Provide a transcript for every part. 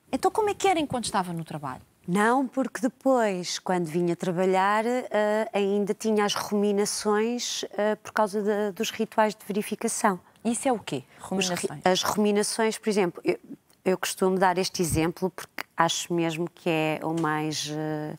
Então como é que era enquanto estava no trabalho? Não, porque depois, quando vinha trabalhar, ainda tinha as ruminações por causa dos rituais de verificação. Isso é o quê? Ruminações? As ruminações, por exemplo, eu costumo dar este exemplo porque acho mesmo que é o mais...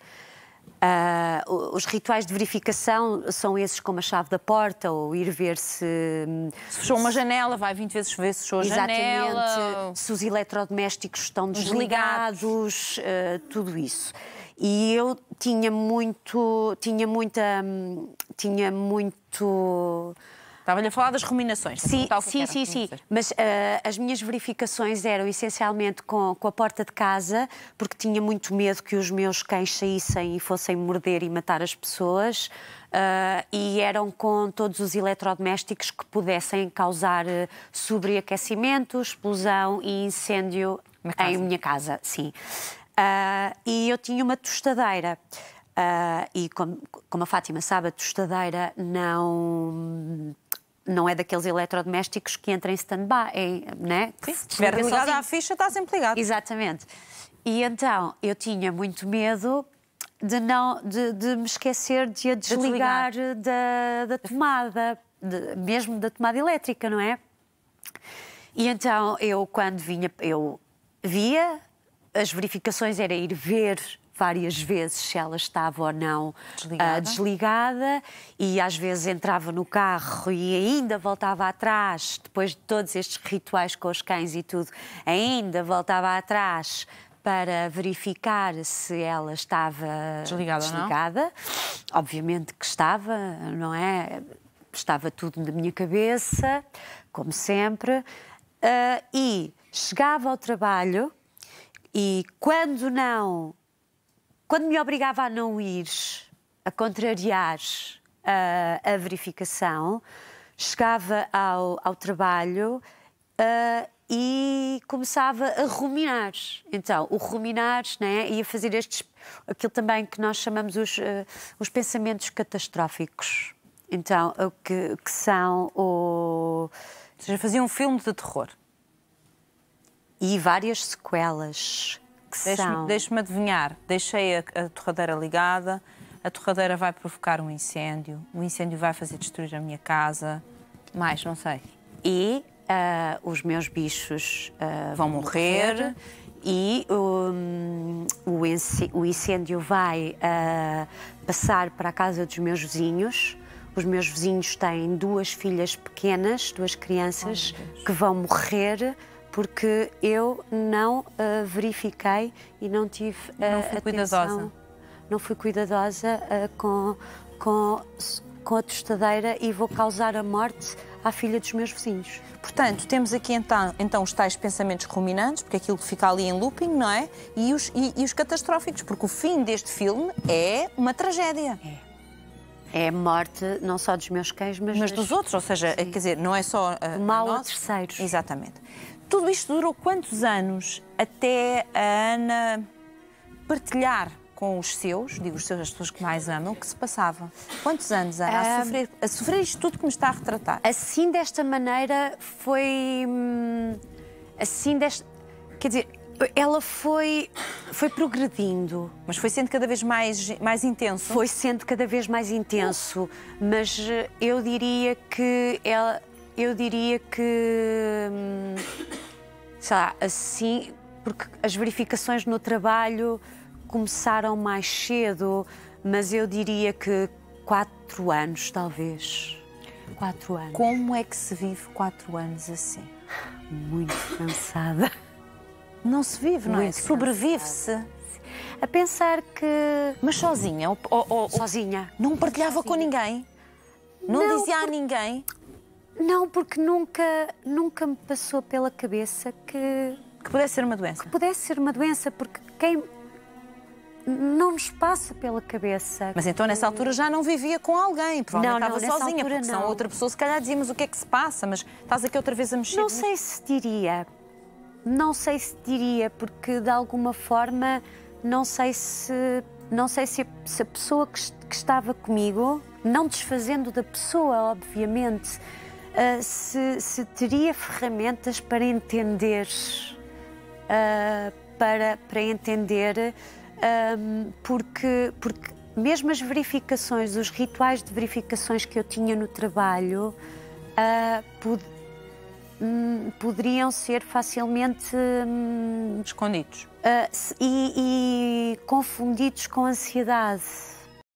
os rituais de verificação são esses como a chave da porta ou ir ver se... Se fechou uma janela, vai 20 vezes ver se fechou a janela. Exatamente, se os eletrodomésticos estão desligados, tudo isso. E eu tinha muito... Estava-lhe a falar das ruminações. Sim. Mas as minhas verificações eram essencialmente com a porta de casa, porque tinha muito medo que os meus cães saíssem e fossem morder e matar as pessoas. E eram com todos os eletrodomésticos que pudessem causar sobreaquecimento, explosão e incêndio em minha casa. Sim. E eu tinha uma tostadeira. E como a Fátima sabe, a tostadeira não é daqueles eletrodomésticos que entram em stand-by, né? Se estiver ligada à ficha, está sempre ligado. Exatamente. E então eu tinha muito medo de me esquecer de a desligar da tomada, mesmo da tomada elétrica, não é? E então eu, quando vinha, eu via, as verificações era ir ver várias vezes se ela estava ou não desligada e às vezes entrava no carro e ainda voltava atrás, depois de todos estes rituais com os cães e tudo, ainda voltava atrás para verificar se ela estava desligada. Obviamente que estava, não é? Estava tudo na minha cabeça, como sempre, e chegava ao trabalho e quando me obrigava a não ir, a contrariar a verificação, chegava ao trabalho e começava a ruminar. Então, o ruminar, né, ia fazer aquilo também que nós chamamos os pensamentos catastróficos. Então, que são Ou seja, fazia um filme de terror. E várias sequelas. Deixe-me adivinhar, deixei a torradeira ligada, a torradeira vai provocar um incêndio, o incêndio vai fazer destruir a minha casa, mais, não sei. E os meus bichos vão morrer e o incêndio vai passar para a casa dos meus vizinhos. Os meus vizinhos têm 2 filhas pequenas, 2 crianças, que vão morrer porque eu não verifiquei e não tive atenção. Não fui cuidadosa com a tostadeira e vou causar a morte à filha dos meus vizinhos. Portanto, temos aqui então os tais pensamentos ruminantes, porque aquilo fica ali em looping, não é? E os catastróficos, porque o fim deste filme é uma tragédia. É a morte não só dos meus cães, mas dos outros, ou seja, quer dizer, não é só mal a terceiros. Exatamente. Tudo isto durou quantos anos até a Ana partilhar com os seus, as pessoas que mais amam, o que se passava? Quantos anos, Ana, a sofrer isto tudo que me está a retratar? Assim, desta maneira, foi... Quer dizer, ela foi progredindo. Mas foi sendo cada vez mais intenso? Foi sendo cada vez mais intenso, mas eu diria que sei lá, assim, porque as verificações no trabalho começaram mais cedo, mas eu diria que 4 anos, talvez. 4 anos. Como é que se vive 4 anos assim? Muito cansada. Não se vive, não é? Sobrevive-se. A pensar que... Mas sozinha? Sozinha. Não partilhava com ninguém? Não dizia a ninguém? Não, porque nunca me passou pela cabeça que pudesse ser uma doença. Que pudesse ser uma doença, porque quem não nos passa pela cabeça. Mas então nessa altura já não vivia com alguém, provavelmente estava sozinha, porque senão outra pessoa se calhar dizia, mas o que é que se passa? Mas estás aqui outra vez a mexer. Não sei se diria, porque de alguma forma não sei se a pessoa que estava comigo, não desfazendo da pessoa, obviamente, se teria ferramentas para entender para entender, porque mesmo as verificações, os rituais de verificações que eu tinha no trabalho poderiam ser facilmente escondidos e confundidos com ansiedade.